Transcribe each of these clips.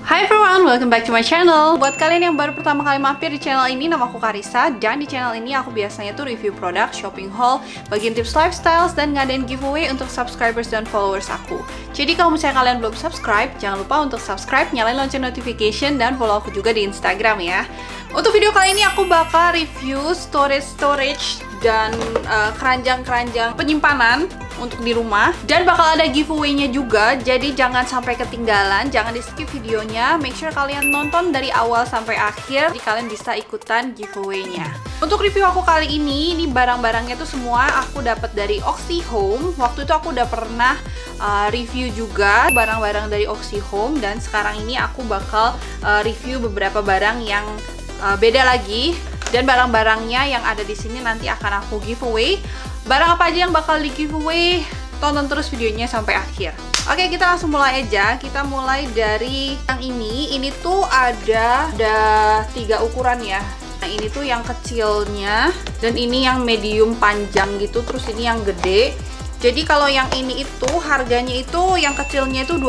Hi everyone, welcome back to my channel. Buat kalian yang baru pertama kali mampir di channel ini, nama aku Karissa. Dan di channel ini aku biasanya tuh review produk, shopping haul, bagian tips lifestyle, dan ngadain giveaway untuk subscribers dan followers aku. Jadi kalau misalnya kalian belum subscribe, jangan lupa untuk subscribe, nyalain lonceng notification, dan follow aku juga di Instagram ya. Untuk video kali ini aku bakal review storage dan keranjang-keranjang penyimpanan untuk di rumah, dan bakal ada giveaway-nya juga. Jadi jangan sampai ketinggalan, jangan di skip videonya. Make sure kalian nonton dari awal sampai akhir, jadi kalian bisa ikutan giveaway-nya. Untuk review aku kali ini barang-barangnya tuh semua aku dapat dari Oxy Home. Waktu itu aku udah pernah review juga barang-barang dari Oxy Home, dan sekarang ini aku bakal review beberapa barang yang beda lagi. Dan barang-barangnya yang ada di sini nanti akan aku giveaway. Barang apa aja yang bakal di giveaway? Tonton terus videonya sampai akhir. Oke, kita langsung mulai aja. Kita mulai dari yang ini. Ini tuh ada 3 ukuran ya. Nah, ini tuh yang kecilnya, dan ini yang medium panjang gitu. Terus ini yang gede. Jadi kalau yang ini itu harganya itu yang kecilnya itu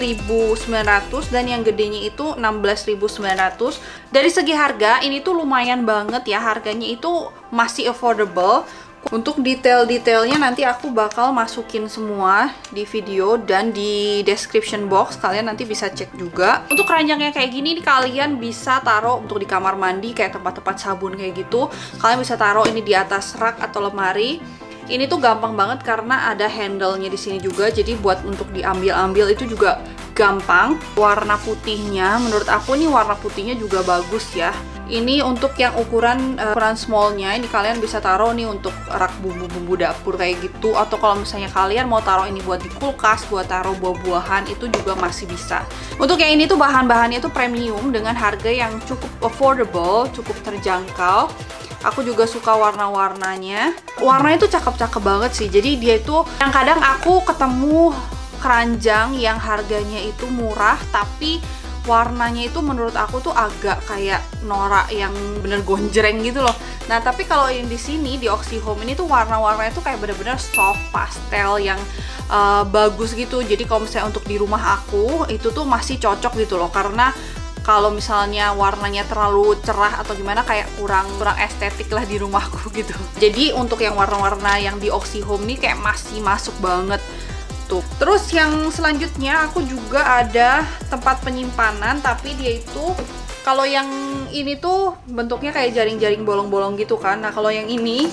12.900 dan yang gedenya itu 16.900. Dari segi harga ini tuh lumayan banget ya, harganya itu masih affordable. Untuk detail-detailnya nanti aku bakal masukin semua di video dan di description box, kalian nanti bisa cek juga. Untuk keranjangnya kayak gini nih, kalian bisa taruh untuk di kamar mandi kayak tempat-tempat sabun kayak gitu. Kalian bisa taruh ini di atas rak atau lemari. Ini tuh gampang banget karena ada handle-nya di sini juga, jadi buat untuk diambil-ambil itu juga gampang. Warna putihnya, menurut aku nih warna putihnya juga bagus ya. Ini untuk yang ukuran small-nya, ini kalian bisa taruh nih untuk rak bumbu-bumbu dapur kayak gitu. Atau kalau misalnya kalian mau taruh ini buat di kulkas, buat taruh buah-buahan, itu juga masih bisa. Untuk yang ini tuh bahan-bahannya tuh premium dengan harga yang cukup affordable, cukup terjangkau. Aku juga suka warna-warnanya. Warnanya tuh cakep-cakep banget sih. Jadi dia itu yang kadang aku ketemu keranjang yang harganya itu murah, tapi warnanya itu menurut aku tuh agak kayak norak yang bener gonjreng gitu loh. Nah, tapi kalau yang di sini di Oxy Home ini tuh warna-warnanya tuh kayak bener-bener soft pastel yang bagus gitu. Jadi kalau misalnya untuk di rumah aku itu tuh masih cocok gitu loh, karena kalau misalnya warnanya terlalu cerah atau gimana kayak kurang estetik lah di rumahku gitu. Jadi untuk yang warna-warna yang di Oxy Home nih kayak masih masuk banget tuh. Terus yang selanjutnya aku juga ada tempat penyimpanan, tapi dia itu kalau yang ini tuh bentuknya kayak jaring-jaring bolong-bolong gitu kan. Nah, kalau yang ini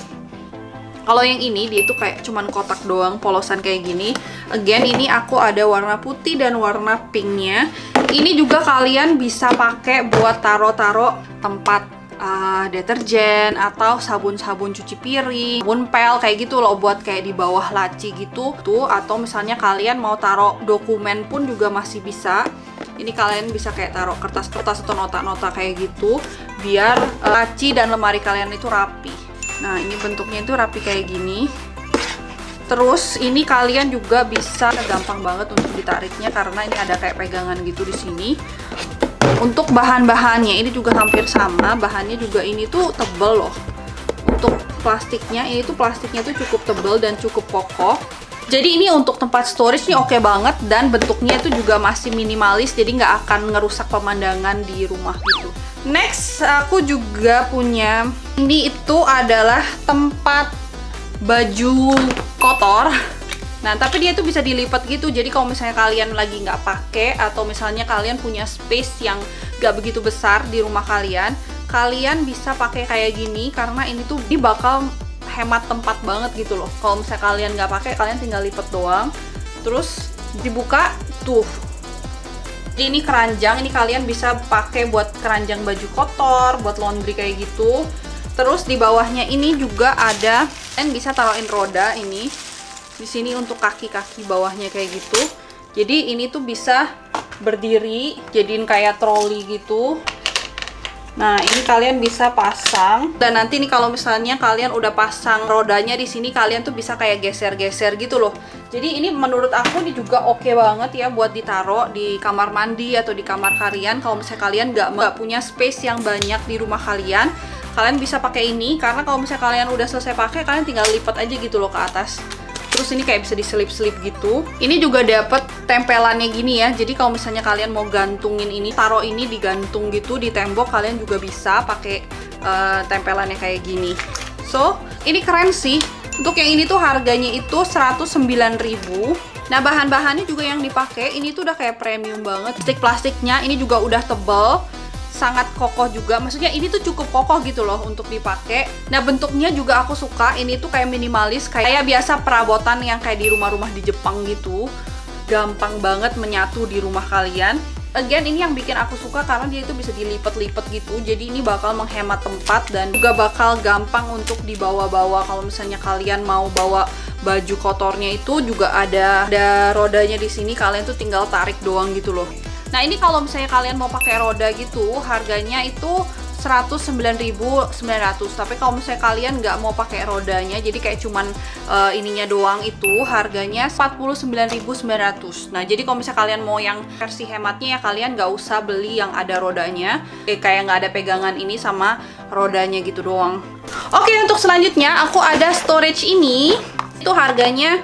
dia itu kayak cuman kotak doang, polosan kayak gini. Again, ini aku ada warna putih dan warna pinknya. Ini juga kalian bisa pakai buat taro-taro tempat deterjen atau sabun-sabun cuci piring, sabun pel kayak gitu loh, buat kayak di bawah laci gitu tuh. Atau misalnya kalian mau taruh dokumen pun juga masih bisa. Ini kalian bisa kayak taruh kertas-kertas atau nota-nota kayak gitu, biar laci dan lemari kalian itu rapi. Nah, ini bentuknya itu rapi kayak gini. Terus ini kalian juga bisa gampang banget untuk ditariknya karena ini ada kayak pegangan gitu di sini. Untuk bahan-bahannya ini juga hampir sama, bahannya juga ini tuh tebel loh. Untuk plastiknya, ini tuh plastiknya tuh cukup tebel dan cukup kokoh. Jadi ini untuk tempat storage nih oke banget, dan bentuknya itu juga masih minimalis, jadi nggak akan ngerusak pemandangan di rumah gitu. Next, aku juga punya ini, itu adalah tempat baju kotor. Nah, tapi dia tuh bisa dilipat gitu. Jadi kalau misalnya kalian lagi nggak pakai, atau misalnya kalian punya space yang nggak begitu besar di rumah kalian, kalian bisa pakai kayak gini karena ini tuh bakal hemat tempat banget gitu loh. Kalau misalnya kalian nggak pakai, kalian tinggal lipat doang, terus dibuka tuh. Ini keranjang, ini kalian bisa pakai buat keranjang baju kotor, buat laundry kayak gitu. Terus di bawahnya ini juga ada, kalian bisa taruhin roda ini di sini untuk kaki-kaki bawahnya kayak gitu. Jadi ini tuh bisa berdiri, jadiin kayak troli gitu. Nah, ini kalian bisa pasang, dan nanti nih kalau misalnya kalian udah pasang rodanya di sini, kalian tuh bisa kayak geser-geser gitu loh. Jadi ini menurut aku ini juga oke banget ya buat ditaruh di kamar mandi atau di kamar kalian. Kalau misalnya kalian nggak punya space yang banyak di rumah kalian, kalian bisa pakai ini, karena kalau misalnya kalian udah selesai pakai, kalian tinggal lipat aja gitu loh ke atas. Terus ini kayak bisa diselip-selip gitu. Ini juga dapet tempelannya gini ya. Jadi kalau misalnya kalian mau gantungin ini, taruh ini digantung gitu di tembok, kalian juga bisa pakai tempelannya kayak gini. So, ini keren sih. Untuk yang ini tuh harganya itu 109.000. Nah, bahan-bahannya juga yang dipakai ini tuh udah kayak premium banget. Plastiknya ini juga udah tebal, sangat kokoh juga. Maksudnya ini tuh cukup kokoh gitu loh untuk dipakai. Nah, bentuknya juga aku suka. Ini tuh kayak minimalis, kayak biasa perabotan yang kayak di rumah-rumah di Jepang gitu. Gampang banget menyatu di rumah kalian. Again, ini yang bikin aku suka karena dia itu bisa dilipat-lipat gitu. Jadi ini bakal menghemat tempat dan juga bakal gampang untuk dibawa-bawa. Kalau misalnya kalian mau bawa baju kotornya itu juga ada rodanya di sini. Kalian tuh tinggal tarik doang gitu loh. Nah, ini kalau misalnya kalian mau pakai roda gitu, harganya itu 109.900. Tapi kalau misalnya kalian nggak mau pakai rodanya, jadi kayak cuman ininya doang, itu harganya 49.900. Nah, jadi kalau misalnya kalian mau yang versi hematnya ya kalian nggak usah beli yang ada rodanya, kayak nggak ada pegangan ini sama rodanya gitu doang. Oke, untuk selanjutnya aku ada storage ini. Itu harganya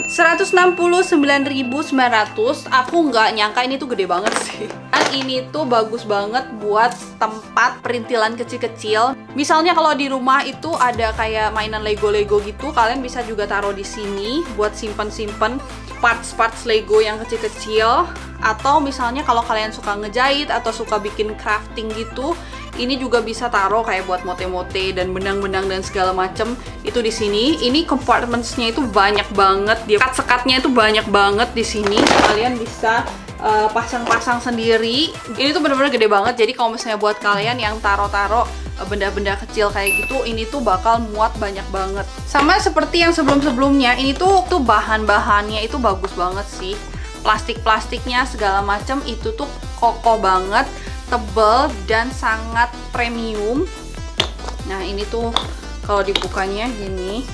169.900. Aku nggak nyangka ini tuh gede banget sih. Dan ini tuh bagus banget buat tempat perintilan kecil-kecil. Misalnya kalau di rumah itu ada kayak mainan Lego-Lego gitu, kalian bisa juga taruh di sini buat simpen-simpen parts-parts Lego yang kecil-kecil. Atau misalnya kalau kalian suka ngejahit atau suka bikin crafting gitu, ini juga bisa taruh kayak buat mote-mote dan benang-benang dan segala macem itu di sini. Ini compartmentsnya itu banyak banget, dia sekat-sekatnya itu banyak banget di sini. Kalian bisa pasang-pasang sendiri. Ini tuh bener-bener gede banget. Jadi kalau misalnya buat kalian yang taruh-taruh benda-benda kecil kayak gitu, ini tuh bakal muat banyak banget. Sama seperti yang sebelum-sebelumnya, ini tuh bahan-bahannya itu bagus banget sih. Plastik-plastiknya segala macam itu tuh kokoh banget, tebal dan sangat premium. Nah, ini tuh kalau dibukanya gini.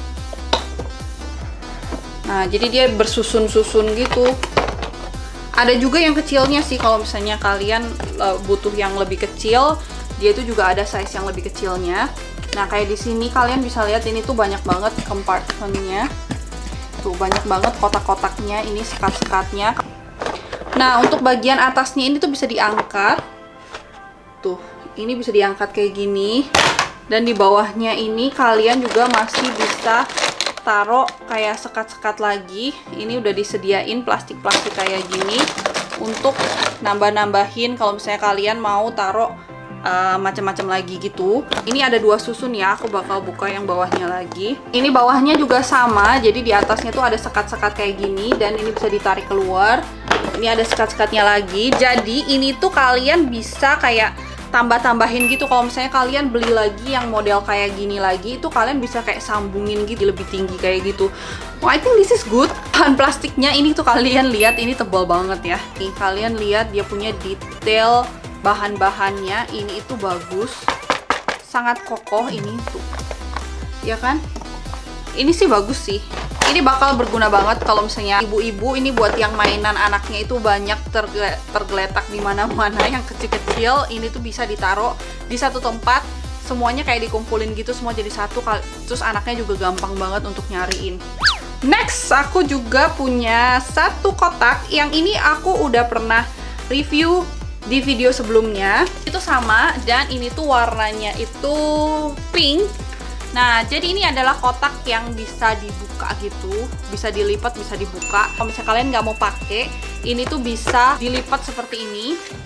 Nah, jadi dia bersusun-susun gitu. Ada juga yang kecilnya sih, kalau misalnya kalian butuh yang lebih kecil, dia itu juga ada size yang lebih kecilnya. Nah, kayak di sini kalian bisa lihat ini tuh banyak banget compartmentnya. Tuh banyak banget kotak-kotaknya, ini sekat-sekatnya. Nah, untuk bagian atasnya ini tuh bisa diangkat. Tuh, ini bisa diangkat kayak gini. Dan di bawahnya ini kalian juga masih bisa taruh kayak sekat-sekat lagi. Ini udah disediain plastik-plastik kayak gini untuk nambah-nambahin kalau misalnya kalian mau taruh macam-macam lagi gitu. Ini ada 2 susun ya, aku bakal buka yang bawahnya lagi. Ini bawahnya juga sama, jadi di atasnya tuh ada sekat-sekat kayak gini dan ini bisa ditarik keluar. Ini ada sekat-sekatnya lagi. Jadi ini tuh kalian bisa kayak tambah-tambahin gitu. Kalau misalnya kalian beli lagi yang model kayak gini lagi, itu kalian bisa kayak sambungin gitu lebih tinggi kayak gitu. Oh, I think this is good. Bahan plastiknya ini tuh kalian lihat, ini tebal banget ya. Nih, kalian lihat dia punya detail bahan-bahannya, ini itu bagus, sangat kokoh ini tuh, ya kan? Ini sih bagus sih. Ini bakal berguna banget kalau misalnya ibu-ibu ini buat yang mainan anaknya itu banyak tergeletak di mana-mana yang kecil-kecil. Ini tuh bisa ditaruh di satu tempat, semuanya kayak dikumpulin gitu, semua jadi satu. Terus anaknya juga gampang banget untuk nyariin. Next, aku juga punya satu kotak yang ini aku udah pernah review di video sebelumnya. Itu sama, dan ini tuh warnanya itu pink. Nah, jadi ini adalah kotak yang bisa dibuka gitu, bisa dilipat, bisa dibuka. Kalau misalnya kalian nggak mau pakai, ini tuh bisa dilipat seperti ini.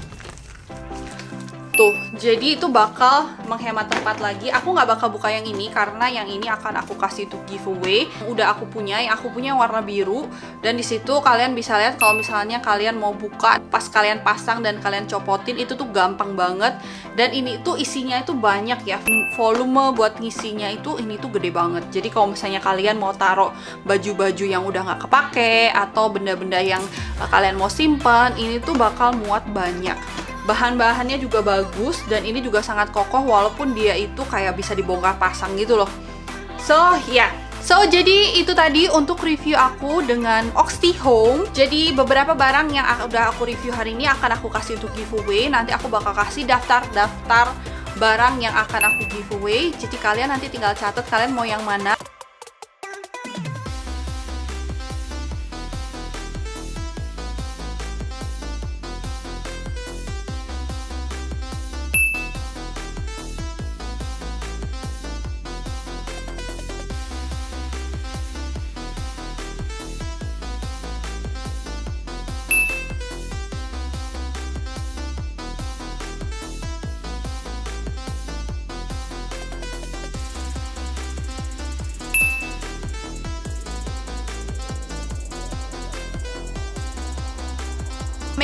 Tuh, jadi itu bakal menghemat tempat lagi. Aku nggak bakal buka yang ini karena yang ini akan aku kasih untuk giveaway. Udah aku punya, yang aku punya warna biru. Dan di situ kalian bisa lihat kalau misalnya kalian mau buka, pas kalian pasang dan kalian copotin, itu tuh gampang banget. Dan ini tuh isinya itu banyak ya. Volume buat ngisinya itu ini tuh gede banget. Jadi kalau misalnya kalian mau taruh baju-baju yang udah nggak kepake atau benda-benda yang kalian mau simpan, ini tuh bakal muat banyak. Bahan-bahannya juga bagus dan ini juga sangat kokoh walaupun dia itu kayak bisa dibongkar pasang gitu loh. So, ya. So, jadi itu tadi untuk review aku dengan Oxty Home. Jadi beberapa barang yang udah aku review hari ini akan aku kasih untuk giveaway. Nanti aku bakal kasih daftar-daftar barang yang akan aku giveaway. Jadi kalian nanti tinggal catat kalian mau yang mana.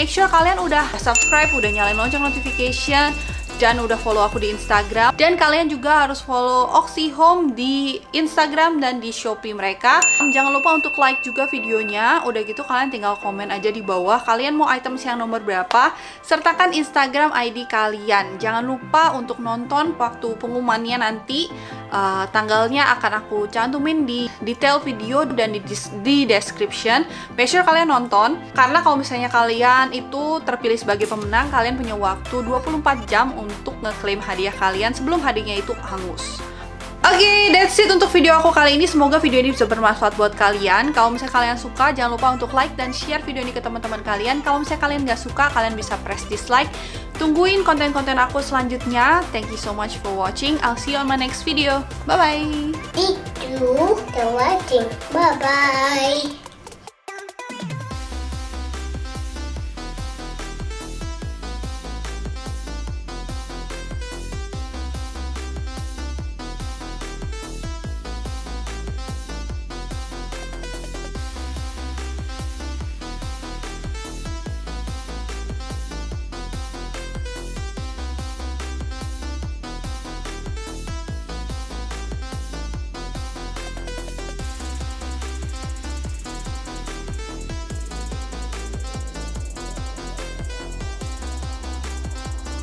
make sure kalian udah subscribe, udah nyalain lonceng notification, dan udah follow aku di Instagram. Dan kalian juga harus follow Oxihome di Instagram dan di Shopee mereka. Jangan lupa untuk like juga videonya. Udah gitu kalian tinggal komen aja di bawah kalian mau items yang nomor berapa, sertakan Instagram ID kalian. Jangan lupa untuk nonton waktu pengumumannya nanti. Tanggalnya akan aku cantumin di detail video dan di description. Make sure kalian nonton, karena kalau misalnya kalian itu terpilih sebagai pemenang, kalian punya waktu 24 jam untuk ngeklaim hadiah kalian sebelum hadiahnya itu hangus. Oke, that's it untuk video aku kali ini. Semoga video ini bisa bermanfaat buat kalian. Kalau misalnya kalian suka, jangan lupa untuk like dan share video ini ke teman-teman kalian. Kalau misalnya kalian nggak suka, kalian bisa press dislike. Tungguin konten-konten aku selanjutnya. Thank you so much for watching. I'll see you on my next video. Bye-bye. Thank you for watching. Bye-bye.